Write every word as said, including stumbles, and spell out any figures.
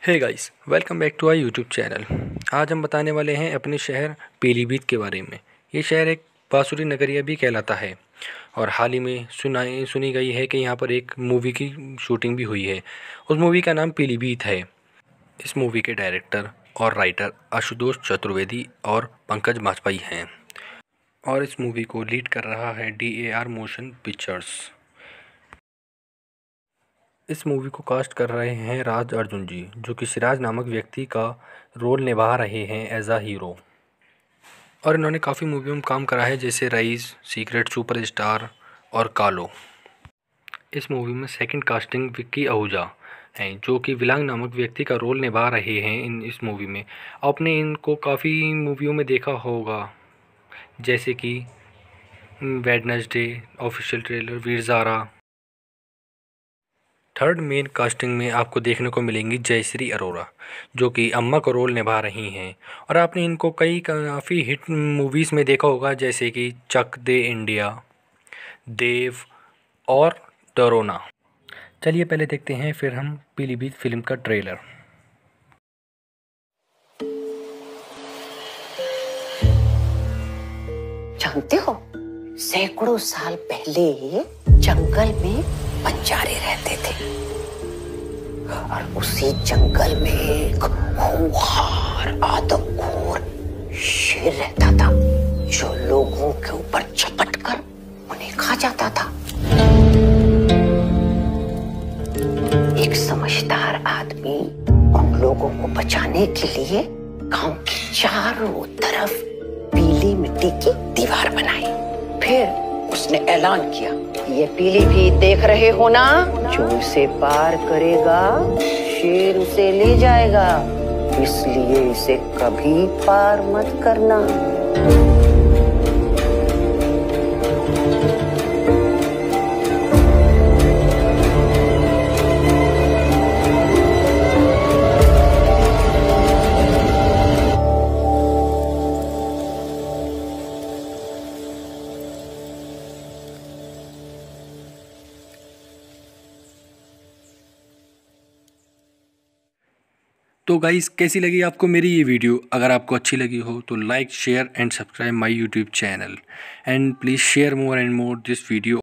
Hey guys, welcome back to our YouTube channel. आज हम बताने वाले हैं अपने शहर पीलीभीत के बारे में। ये शहर एक बांसुरी नगरिया भी कहलाता है और हाल ही में सुनाई सुनी गई है कि यहाँ पर एक मूवी की शूटिंग भी हुई है। उस मूवी का नाम पीलीभीत है। इस मूवी के डायरेक्टर और राइटर आशुतोष चतुर्वेदी और पंकज बाजपेयी हैं और इस मूवी को लीड कर रहा है D A R motion pictures. इस मूवी को कास्ट कर रहे हैं राज अर्जुन जी, जो कि सिराज नामक व्यक्ति का रोल निभा रहे हैं एज अ हीरो। और इन्होंने काफ़ी मूवियों में काम करा है, जैसे रईस, सीक्रेट सुपरस्टार और कालो। इस मूवी में सेकंड कास्टिंग विक्की आहूजा हैं, जो कि विलांग नामक व्यक्ति का रोल निभा रहे हैं इन इस मूवी में। आपने इनको काफ़ी मूवियों में देखा होगा, जैसे कि Wednesday, official trailer, Veer Zaara. Third main casting में आपको देखने को मिलेंगी जयश्री अरोरा, जो कि अम्मा का रोल निभा रही हैं और आपने इनको कई काफ़ी हिट मूवीज़ में देखा होगा, जैसे कि चक दे इंडिया, देव और डरोना। चलिए पहले देखते हैं फिर हम पीलीभीत फिल्म का ट्रेलर। जानते हो, सैकड़ों साल पहले जंगल में बंजारे रहते थे और उसी जंगल में एक खूंखार आदमखोर शेर रहता था, जो लोगों के ऊपर झपट कर उन्हें खा जाता था। एक समझदार आदमी उन लोगों को बचाने के लिए गांव के चारों तरफ पीली मिट्टी की दीवार बनाई। फिर उसने ऐलान किया, ये पीलीभीत देख रहे हो ना, जो इसे पार करेगा शेर उसे ले जाएगा, इसलिए इसे कभी पार मत करना। तो गाइस, कैसी लगी आपको मेरी ये वीडियो? अगर आपको अच्छी लगी हो तो like, share and subscribe my YouTube channel and please share more and more this video.